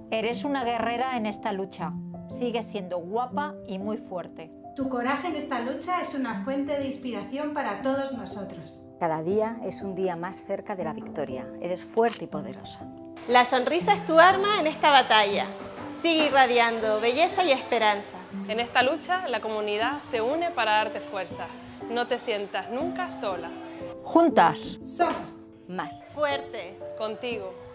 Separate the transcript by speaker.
Speaker 1: Eres una guerrera en esta lucha. Sigues siendo guapa y muy fuerte.
Speaker 2: Tu coraje en esta lucha es una fuente de inspiración para todos nosotros.
Speaker 3: Cada día es un día más cerca de la victoria. Eres fuerte y poderosa.
Speaker 4: La sonrisa es tu arma en esta batalla. Sigue irradiando belleza y esperanza.
Speaker 5: En esta lucha, la comunidad se une para darte fuerza. No te sientas nunca sola.
Speaker 1: Juntas
Speaker 2: Somos
Speaker 3: más
Speaker 4: fuertes.
Speaker 5: Contigo.